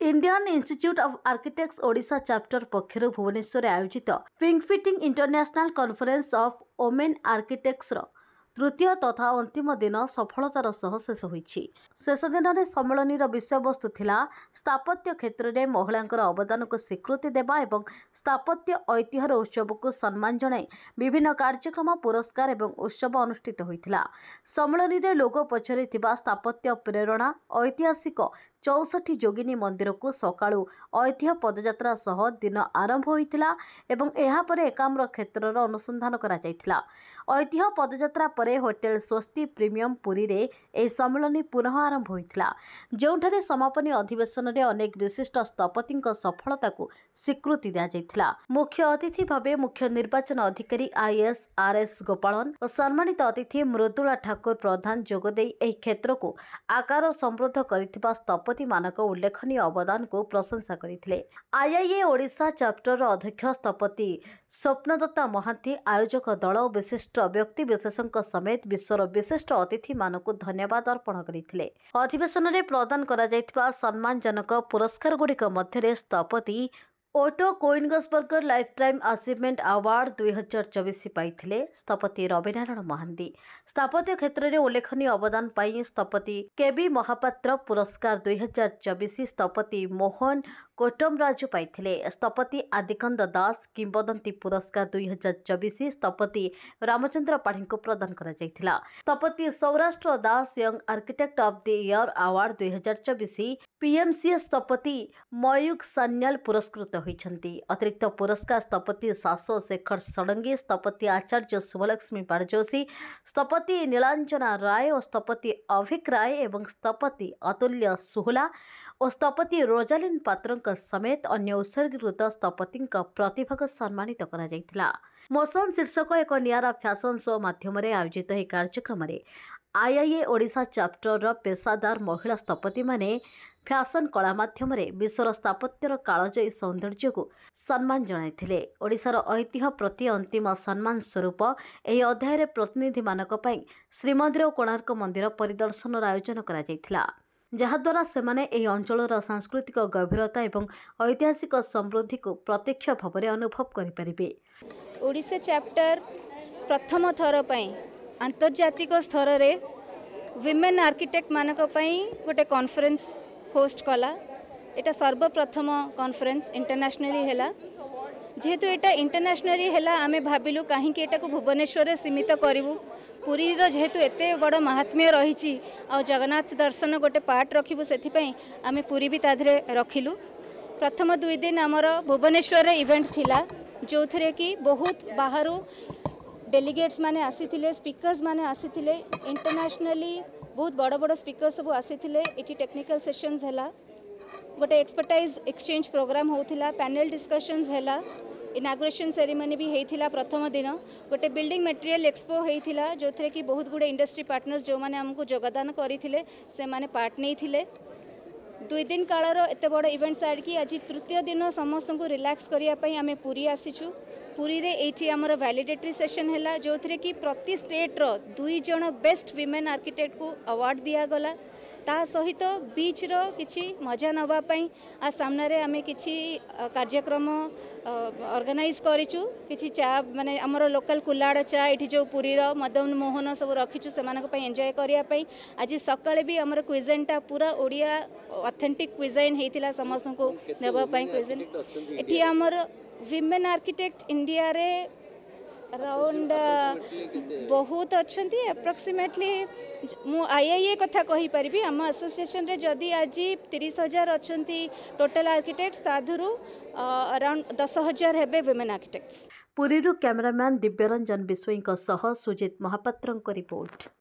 Indian institute of architects Odisha chapter पक्षर भुवनेश्वर आयोजित pink fitting international conference of women architects तृतीय तथा अंतिम दिन सफलतार सह शेष होईछि। शेष दिन में सम्मेलन विषयवस्तु थिला स्थापत्य क्षेत्र में महिलांकर अवदान को स्वीकृति देवा एवं स्थापत्य ऐतिह्यर उत्सव को सम्मान जणाई विभिन्न कार्यक्रम पुरस्कार एवं उत्सव अनुष्ठित होइथिला। सम्मेलन में लोगो पछरे थिबा स्थापत्य प्रेरणा ऐतिहासिक 64 जोगिनी मंदिर को सकाळु ऐतिह्य पदयात्रा सह दिन आरंभ होइथिला एवं एहा परे एकाम्र क्षेत्रर अनुसंधान करा जाइथिला। ऐतिह्य पदयात्रा परे होटेल स्वस्ति प्रीमियम पुरी रे ए सम्मेलन पुनः आरंभ होइथिला, जोंठारे समापनी अधिवेशन रे अनेक विशिष्ट स्थपतिक सफलता को स्वीकृति दिया जाइथिला। मुख्य अतिथि भावे मुख्य निर्वाचन अधिकारी आईएएस आरएस गोपालन और सम्मानित अतिथि मृदुला ठाकुर प्रधान जोगदे एही क्षेत्र को आकार समृद्ध करिथिबा स्थपति मानक उल्लेखनीय अवदान को प्रशंसा करथिले। आईआईए ओडिशा चैप्टर अध्यक्ष स्थपति स्वप्नदत्ता महांती आयोजक दल और विशिष्ट व्यक्ति विशेषज्ञ समेत विश्वर विशिष्ट अतिथि मानक धन्यवाद अर्पण करथिले। अधिवेशन में प्रदान करा जायथिबा सम्मानजनक पुरस्कार गुड़िक मध्य स्थपति Otto Koenigsberger lifetime achievement award 2024 पाइथिले स्थपति रविनारायण महांती। स्थापत्य क्षेत्र में उल्लेखनीय अवदान पाई स्थपति केबी महापात्र पुरस्कार 2024 स्थपति मोहन कोटमराजु पाइथिले। स्थपति आदिकंद दास किंबदंती पुरस्कार 2024 स्थपति रामचंद्र पाढ़ी को प्रदान करा जायथिला। स्थपति Saurashtra Das young architect of the year award 2024 P M C स्थपति मयूख सान्याल पुरस्कृत होइछंती। अतिरिक्त पुरस्कार स्थपति शाश्व शेखर षडंगी, स्थपति आचार्य शुभलक्ष्मी पाड़जोशी, स्थपति नीलांजना राय और स्थपति अभिक राय एवं स्थपति अतुल्य सुहला और स्थपति रोजालिन पात्र समेत अन्य उत्सर्गीकृत स्थपति प्रतिभा को सम्मानित करा जायथिला। मोशन शीर्षक एक नियारा फैशन शो माध्यम आयोजित यह कार्यक्रम में आईआईए ओडिशा चैप्टर पेशादार महिला स्थपति माने फैशन कला माध्यम विश्वर स्थापत्यर कालजयी सौंदर्य को सम्मान जणाइथिले। ओडिशार ऐतिह्य प्रति अंतिम सम्मान स्वरूप यह अध्याय प्रतिनिधि मानक पई श्रीमंदिर और कोणार्क मंदिर परिदर्शन आयोजन करा जायथिला, जहाद्वारा सेमाने एही अंचलर सांस्कृतिक गभीरता एवं ऐतिहासिक समृद्धि को प्रत्यक्ष भाव में अनुभव करिपारिबे। ओडिशा चैप्टर प्रथम थर पई आंतर्जातिक स्तर रे विमेन आर्किटेक्ट मानक पई गोटे कॉन्फ्रेंस होस्ट कला। एटा सर्वप्रथम कॉन्फ्रेंस इंटरनेशनली हैला। जेहेतु एटा इंटरनेशनली हैला आमे भाबिलु कहीं एटा को भुवनेश्वर रे सीमित करिवु। पुरी रो जेहेतु एते बड़ महात्म्य रहिछि आ जगन्नाथ दर्शन गोटे पार्ट रखिबु, सेथि पई आमे पुरी भी ताधरे रखिलु। प्रथम 2 दिन हमर भुवनेश्वर रे इवेंट थिला, जो थरे कि बहुत बाहरु डेलीगेट्स माने आसीथिले, स्पीकर्स माने आसीथिले, इंटरनेशनली बहुत बड़ बड़ स्पीकर सब आसीथिले। एटी टेक्निकल सेशंस हैला, गोटे एक्सपर्टाइज एक्सचेंज प्रोग्राम होउथिला, पैनल डिस्कशंस हैला, इनागुरेशन सेरेमनी भी हेइथिला। प्रथम दिन गोटे बिल्डिंग मटेरियल एक्सपो हेइथिला, जो थरे कि बहुत गुडे इंडस्ट्री पार्टनर्स जो माने हमको योगदान करिथिले से माने पार्ट नेइथिले। 2 दिन कालर एते बड़ इवेंट साइड की आज तृतीय दिन समस्त को रिलैक्स करिया पई आमे पुरी आसीछु। पुरी रे एठी हमर वैलिडेटरी सेशन हैला, जो थरे कि प्रति स्टेट रो 2 जण बेस्ट विमेन आर्किटेक्ट को अवार्ड दिया गला। ता सहित बीच रो किछि मजा नवा पई आ सामने रे आमे किछि कार्यक्रम ऑर्गेनाइज करिछु। किछि चा माने हमर लोकल कुलाड़ चा एठी जो पुरी रो मदन मोहन सब रखिछु सेमानक पई एन्जॉय करिया पई। आज सकाळे भी हमर क्विजनटा पूरा ओडिया ऑथेंटिक क्विजन हेतिला, समस्त को देबा पई क्विजन। एठी हमर विमेन आर्किटेक्ट इंडिया रे अराउंड बहुत अच्छा एप्रोक्सीमेटली मु आईआईए कथा कही पारिबी। आम एसोसिएशन रे जदि आज 30,000 अच्छा टोटल आर्किटेक्ट्स ताधुरु अराउंड 10,000 हेबे विमेन आर्किटेक्ट्स। पुरीरू कैमरामैन दिव्यरंजन बिश्वईं सह सुजित महापात्रंक रिपोर्ट।